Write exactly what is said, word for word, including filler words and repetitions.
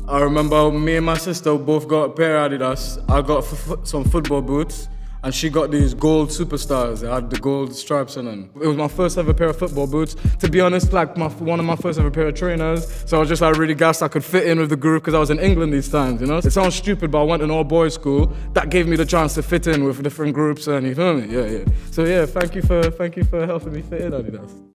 I remember me and my sister both got a pair of Adidas. I got f some football boots, and she got these gold superstars. They had the gold stripes on them. It was my first ever pair of football boots. To be honest, like my, one of my first ever pair of trainers. So I was just like really gassed I could fit in with the group because I was in England these times, you know? It sounds stupid, but I went to an all boys school. That gave me the chance to fit in with different groups and you feel me? Yeah, yeah. So yeah, thank you for, thank you for helping me fit in, Adidas.